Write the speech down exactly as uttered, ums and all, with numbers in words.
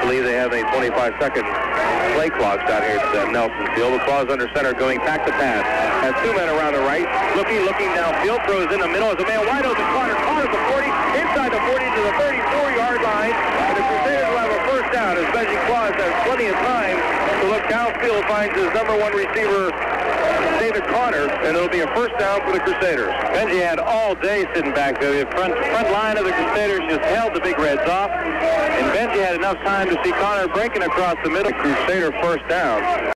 believe they have a twenty-five second play clock down here at uh, Nelson Field. LaCroix under center going back to pass. Has two men around the right. Looking, looking downfield. Throws in the middle as a man wide open. Connor, Connor at the forty. Inside the forty to the thirty-four yard line. And the Crusaders will have a first down as Benji Claus has plenty of time to look downfield, finds his number one receiver, David Connor, and it'll be a first down for the Crusaders. Benji had all day sitting back there. The front, front line of the Crusaders just held the Big Reds off, and Benji had enough time to see Connor breaking across the middle. Crusader first down.